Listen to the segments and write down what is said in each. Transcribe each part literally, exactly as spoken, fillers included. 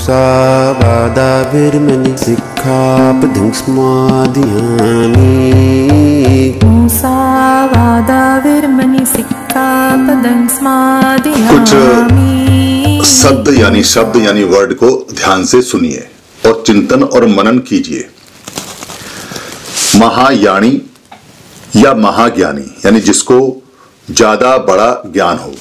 मुसावादाभिर्मणि सिक्खापदं समादयामि। मुसावादाभिर्मणि सिक्खापदं समादयामि। कुछ शब्द यानी शब्द यानी वर्ड को ध्यान से सुनिए और चिंतन और मनन कीजिए। महायानी या महाज्ञानी यानी जिसको ज्यादा बड़ा ज्ञान हो।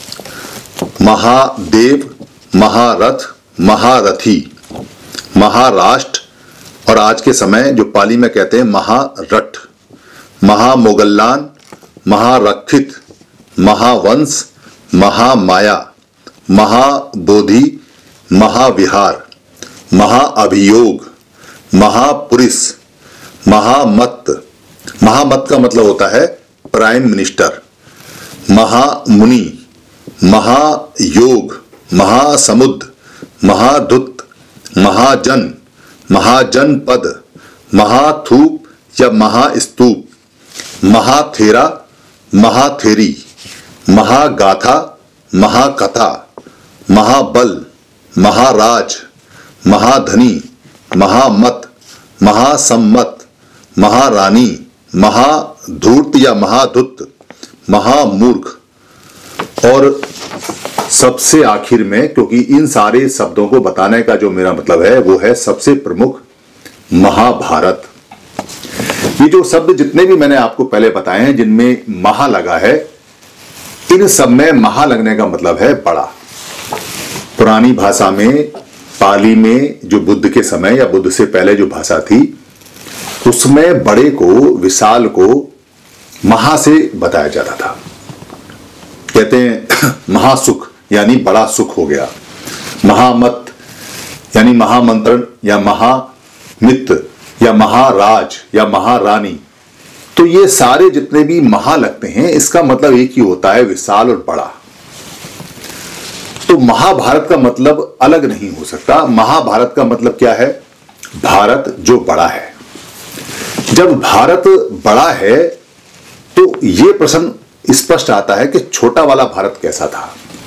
महादेव, महारथ, महारथी, महाराष्ट्र और आज के समय जो पाली में कहते हैं महारठ, महामोगल्लान, महारक्षित, महावंश, महामाया, महाबोधि, महाविहार, महाअभियोग, महापुरुष, महामत। महामत का मतलब होता है प्राइम मिनिस्टर। महामुनि, महायोग, महासमुद्र, महाधुत, महाजन, महाजनपद, महाथूप या महास्तूप, महाथेरा, महाथेरी, महागाथा, महाकथा, महाबल, महाराज, महाधनी, महामत, महासम्मत, महारानी, महाधूर्त या महाधुत, महामूर्ख। और सबसे आखिर में, क्योंकि इन सारे शब्दों को बताने का जो मेरा मतलब है वो है सबसे प्रमुख महाभारत। ये जो शब्द जितने भी मैंने आपको पहले बताए हैं जिनमें महा लगा है, इन सब में महा लगने का मतलब है बड़ा। पुरानी भाषा में, पाली में जो बुद्ध के समय या बुद्ध से पहले जो भाषा थी उसमें बड़े को, विशाल को महा से बताया जाता था। कहते हैं महासुख यानी बड़ा सुख हो गया, महामत यानी महामंत्रण या महामित्र या महाराज या महारानी। तो ये सारे जितने भी महा लगते हैं इसका मतलब एक ही होता है, विशाल और बड़ा। तो महाभारत का मतलब अलग नहीं हो सकता। महाभारत का मतलब क्या है? भारत जो बड़ा है। जब भारत बड़ा है तो यह प्रश्न स्पष्ट आता है कि छोटा वाला भारत कैसा था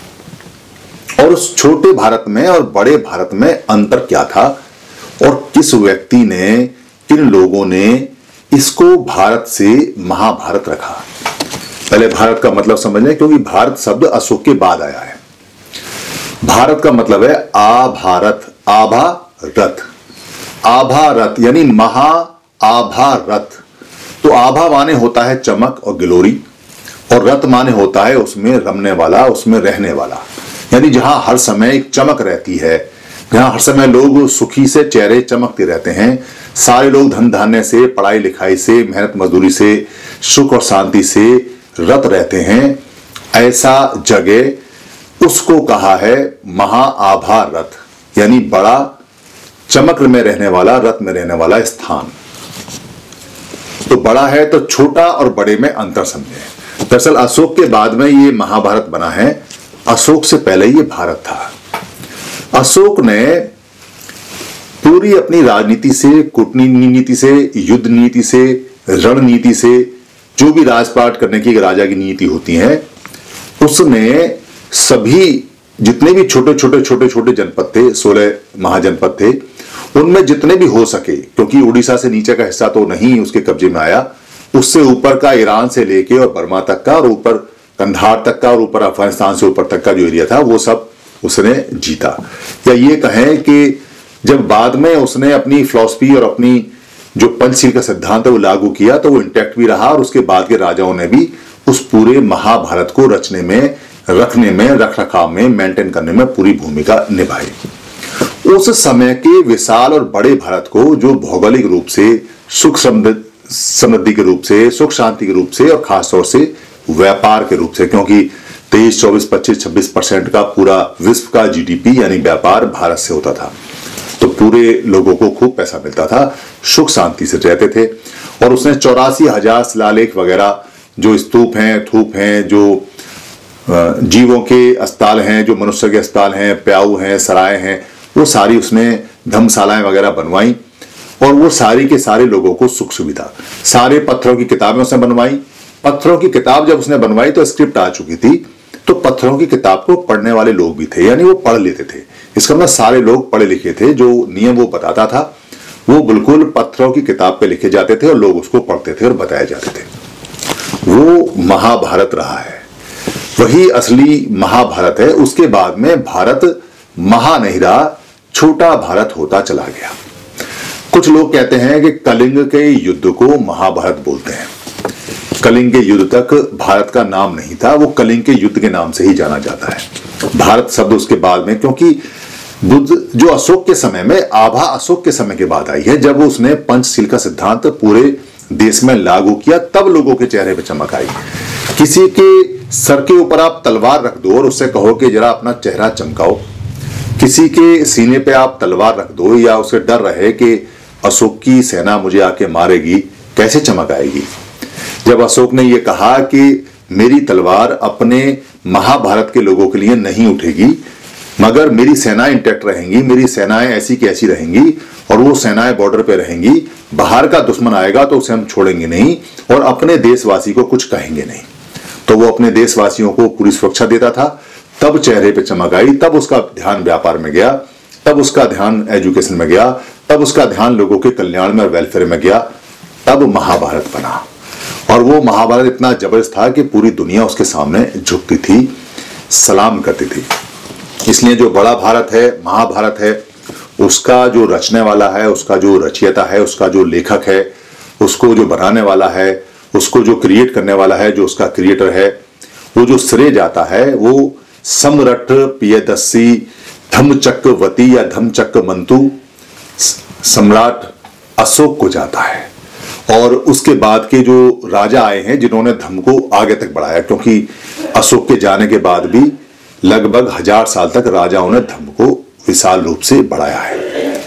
और उस छोटे भारत में और बड़े भारत में अंतर क्या था और किस व्यक्ति ने, किन लोगों ने इसको भारत से महाभारत रखा। पहले भारत का मतलब समझ लें, क्योंकि भारत शब्द अशोक के बाद आया है। भारत का मतलब है आभारत, आभा रथ, आभारत यानी महा आभा रथ। तो आभा माने होता है चमक और ग्लोरी और रथ माने होता है उसमें रमने वाला, उसमें रहने वाला, यानी जहां हर समय एक चमक रहती है, जहां हर समय लोग सुखी से चेहरे चमकते रहते हैं, सारे लोग धन धान्य से, पढ़ाई लिखाई से, मेहनत मजदूरी से, सुख और शांति से रत रहते हैं, ऐसा जगह उसको कहा है महाआभा रथ, यानी बड़ा चमक में रहने वाला, रथ में रहने वाला स्थान। तो बड़ा है तो छोटा और बड़े में अंतर समझे। दरअसल अशोक के बाद में ये महाभारत बना है, अशोक से पहले ये भारत था। अशोक ने पूरी अपनी राजनीति से, कूटनीति नीति से, युद्ध नीति से, रणनीति से, जो भी राजपाट करने की राजा की नीति होती है, उसने सभी जितने भी छोटे छोटे छोटे छोटे जनपद थे, सोलह महाजनपद थे, उनमें जितने भी हो सके, क्योंकि उड़ीसा से नीचे का हिस्सा तो नहीं उसके कब्जे में आया, उससे ऊपर का ईरान से लेके और बर्मा तक का और ऊपर कंधार तक का और ऊपर अफगानिस्तान से ऊपर तक का जो एरिया था वो सब उसने जीता। या ये कहें कि जब बाद में उसने अपनी फिलॉसफी और अपनी जो पंचशील का सिद्धांत है वो लागू किया तो वो इंटैक्ट भी रहा और उसके बाद के राजाओं ने भी उस पूरे महाभारत को रचने में, रखने में, रख रखाव में, मेंटेन करने में पूरी भूमिका निभाई। उस समय के विशाल और बड़े भारत को जो भौगोलिक रूप से, सुख समृद्धि के रूप से, सुख शांति के रूप से और खासतौर से व्यापार के रूप से, क्योंकि तेईस, चौबीस, पच्चीस, छब्बीस परसेंट का पूरा विश्व का जीडीपी यानी व्यापार भारत से होता था, तो पूरे लोगों को खूब पैसा मिलता था, सुख शांति से रहते थे। और उसने चौरासी हजार शिलालेख वगैरह, जो स्तूप हैं, थूप हैं, जो जीवों के अस्पताल हैं, जो मनुष्य के अस्पताल हैं, प्याऊ हैं, सराय हैं, वो सारी उसने धर्मशालाएं वगैरह बनवाई और वो सारी के सारे लोगों को सुख सुविधा। सारे पत्थरों की किताबें उसने बनवाई। पत्थरों की किताब जब उसने बनवाई तो स्क्रिप्ट आ चुकी थी, तो पत्थरों की किताब को पढ़ने वाले लोग भी थे, यानी वो पढ़ लेते थे। इसका मतलब सारे लोग पढ़े लिखे थे, जो नियम वो बताता था वो बिल्कुल पत्थरों की किताब पे लिखे जाते थे और लोग उसको पढ़ते थे और बताए जाते थे। वो महाभारत रहा है, वही असली महाभारत है। उसके बाद में भारत महा नहीं रहा, छोटा भारत होता चला गया। कुछ लोग कहते हैं कि कलिंग के युद्ध को महाभारत बोलते हैं। कलिंग के युद्ध तक भारत का नाम नहीं था, वो कलिंग के युद्ध के नाम से ही जाना जाता है। भारत शब्द उसके बाद में, क्योंकि बुद्ध जो अशोक के समय में, आभा अशोक के समय के बाद आई है, जब उसने पंचशील का सिद्धांत पूरे देश में लागू किया, तब लोगों के चेहरे पे चमक आई। किसी के सर के ऊपर आप तलवार रख दो और उससे कहो कि जरा अपना चेहरा चमकाओ, किसी के सीने पे आप तलवार रख दो या उसे डर रहे कि अशोक की सेना मुझे आके मारेगी, कैसे चमक आएगी। जब अशोक ने यह कहा कि मेरी तलवार अपने महाभारत के लोगों के लिए नहीं उठेगी, मगर मेरी सेनाएं इंटैक्ट रहेंगी, मेरी सेनाएं ऐसी की ऐसी रहेंगी और वो सेनाएं बॉर्डर पे रहेंगी, बाहर का दुश्मन आएगा तो उसे हम छोड़ेंगे नहीं और अपने देशवासी को कुछ कहेंगे नहीं, तो वो अपने देशवासियों को पूरी सुरक्षा देता था। तब चेहरे पे चमक आई, तब उसका ध्यान व्यापार में गया, तब उसका ध्यान एजुकेशन में गया, तब उसका ध्यान लोगों के कल्याण में और वेलफेयर में गया, तब महाभारत बना। और वो महाभारत इतना जबरदस्त था कि पूरी दुनिया उसके सामने झुकती थी, सलाम करती थी। इसलिए जो बड़ा भारत है, महाभारत है, उसका जो रचने वाला है, उसका जो रचयिता है, उसका जो लेखक है, उसको जो बनाने वाला है, उसको जो क्रिएट करने वाला है, जो उसका क्रिएटर है, वो जो श्रेय जाता है वो सम्राट प्रियदर्शी धम्मचक्रवर्ती या धम्मचक्रमंतु सम्राट अशोक को जाता है। और उसके बाद के जो राजा आए हैं जिन्होंने धम्म को आगे तक बढ़ाया, क्योंकि अशोक के जाने के बाद भी लगभग हजार साल तक राजाओं ने धम्म को विशाल रूप से बढ़ाया है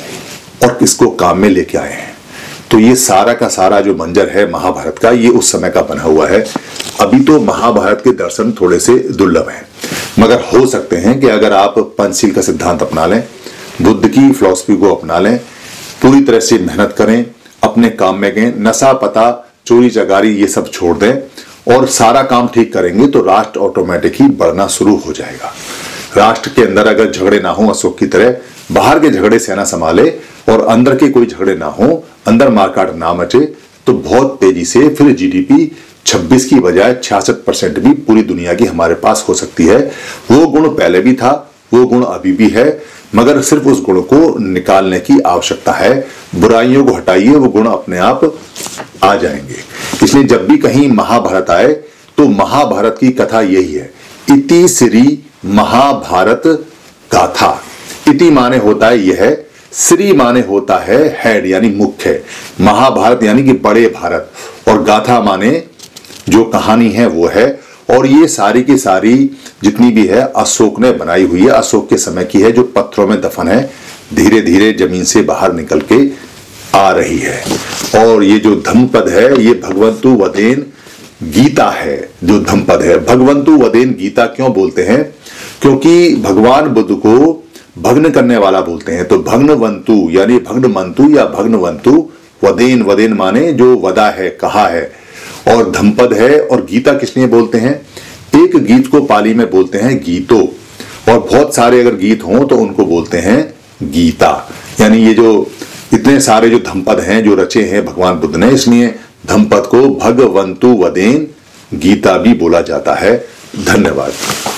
और किसको काम में लेके आए हैं। तो ये सारा का सारा जो मंजर है महाभारत का, ये उस समय का बना हुआ है। अभी तो महाभारत के दर्शन थोड़े से दुर्लभ हैं, मगर हो सकते हैं कि अगर आप पंचशील का सिद्धांत अपना लें, बुद्ध की फिलॉसफी को अपना लें, पूरी तरह से मेहनत करें, अपने काम में गए, नशा पता चोरी चकारी ये सब छोड़ दें और सारा काम ठीक करेंगे तो राष्ट्र ऑटोमेटिक ही बढ़ना शुरू हो जाएगा। राष्ट्र के अंदर अगर झगड़े ना हो अशोक की तरह, बाहर के झगड़े सेना संभाले और अंदर के कोई झगड़े ना हो, अंदर मारकाट ना मचे, तो बहुत तेजी से फिर जीडीपी छब्बीस की बजाय छियासठ परसेंट भी पूरी दुनिया की हमारे पास हो सकती है। वो गुण पहले भी था, वो गुण अभी भी है, मगर सिर्फ उस गुण को निकालने की आवश्यकता है। बुराइयों को हटाइए, वो गुण अपने आप आ जाएंगे। इसलिए जब भी कहीं महाभारत आए तो महाभारत की कथा यही है, इति श्री महाभारत गाथा। इति माने होता है यह, श्री माने होता है हेड यानी मुख्य, महाभारत यानी कि बड़े भारत, और गाथा माने जो कहानी है वो है। और ये सारी की सारी जितनी भी है अशोक ने बनाई हुई है, अशोक के समय की है, जो पत्थरों में दफन है, धीरे धीरे जमीन से बाहर निकल के आ रही है। और ये जो धम्मपद है ये भगवंतु वदेन गीता है। जो धम्मपद है, भगवंतु वदेन गीता क्यों बोलते हैं? क्योंकि भगवान बुद्ध को भग्न करने वाला बोलते हैं। तो भग्नवंतु यानी भग्नमंतु या भग्नवंतु, वदेन, वदेन माने जो वदा है, कहा है, और धम्मपद है। और गीता किस लिए बोलते हैं? एक गीत को पाली में बोलते हैं गीतो, और बहुत सारे अगर गीत हों तो उनको बोलते हैं गीता। यानी ये जो इतने सारे जो धम्मपद हैं जो रचे हैं भगवान बुद्ध ने, इसलिए धम्मपद को भगवंतु वदेन गीता भी बोला जाता है। धन्यवाद।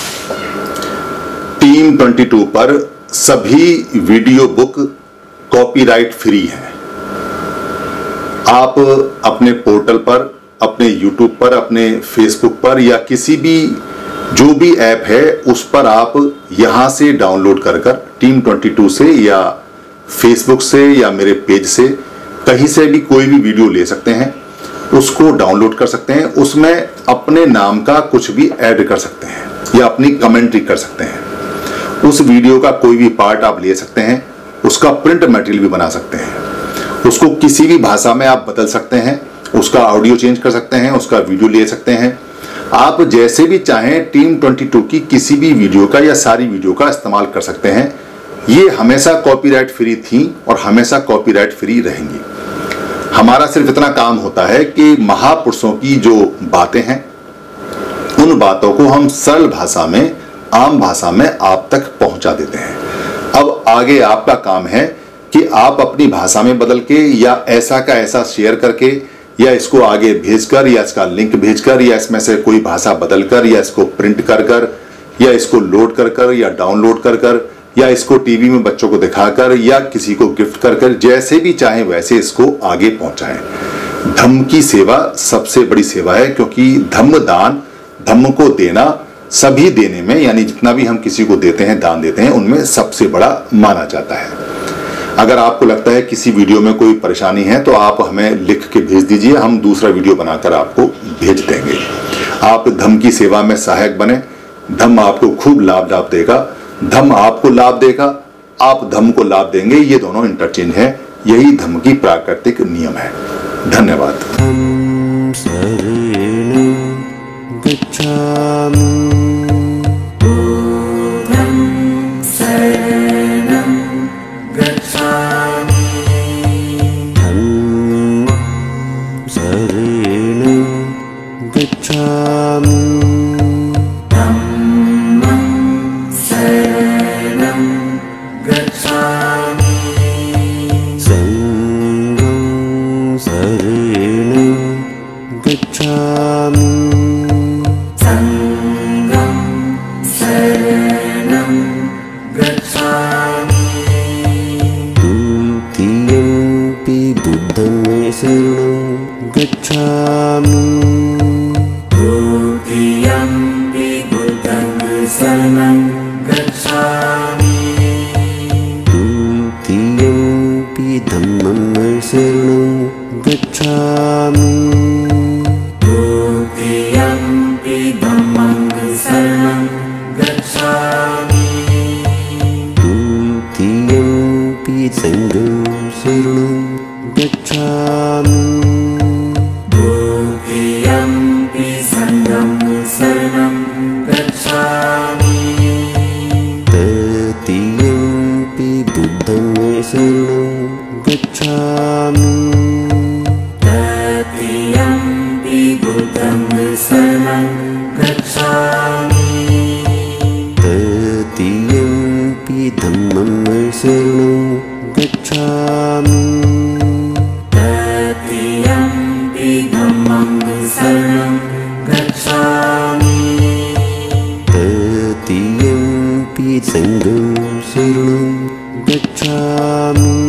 टीम बाईस पर सभी वीडियो बुक कॉपीराइट फ्री हैं। आप अपने पोर्टल पर, अपने यूट्यूब पर, अपने फेसबुक पर या किसी भी जो भी ऐप है उस पर आप यहां से डाउनलोड कर कर टीम बाईस से या फेसबुक से या मेरे पेज से कहीं से भी कोई भी वीडियो ले सकते हैं, उसको डाउनलोड कर सकते हैं। उसमें अपने नाम का कुछ भी ऐड कर सकते हैं या अपनी कमेंट्री कर सकते हैं। उस वीडियो का कोई भी पार्ट आप ले सकते हैं, उसका प्रिंट मटेरियल भी बना सकते हैं, उसको किसी भी भाषा में आप बदल सकते हैं, उसका ऑडियो चेंज कर सकते हैं, उसका वीडियो ले सकते हैं। आप जैसे भी चाहें टीम बाईस की किसी भी वीडियो का या सारी वीडियो का इस्तेमाल कर सकते हैं। ये हमेशा कॉपीराइट फ्री थी और हमेशा कॉपीराइट फ्री रहेंगी। हमारा सिर्फ इतना काम होता है कि महापुरुषों की जो बातें हैं उन बातों को हम सरल भाषा में, आम भाषा में आप तक पहुंचा देते हैं। अब आगे आपका काम है कि आप अपनी भाषा में बदल के या ऐसा का ऐसा शेयर करके या इसको आगे भेजकर या इसका लिंक भेजकर या इसमें से कोई भाषा बदलकर या इसको प्रिंट कर कर या इसको लोड कर कर या डाउनलोड कर कर या इसको टीवी में बच्चों को दिखाकर या किसी को गिफ्ट कर कर, जैसे भी चाहे वैसे इसको आगे पहुंचाएं। धम्म की सेवा सबसे बड़ी सेवा है, क्योंकि धम्म दान, धम्म को देना सभी देने में, यानी जितना भी हम किसी को देते हैं, दान देते हैं, उनमें सबसे बड़ा माना जाता है। अगर आपको लगता है किसी वीडियो में कोई परेशानी है तो आप हमें लिख के भेज दीजिए, हम दूसरा वीडियो बनाकर आपको भेज देंगे। आप धम्म की सेवा में सहायक बने, धम्म आपको खूब लाभ लाभ देगा, धम्म आपको लाभ देगा, आप धम्म को लाभ देंगे, ये दोनों इंटरचेंज है। यही धम्म की प्राकृतिक नियम है। धन्यवाद। Sangam Saranam Gacchami.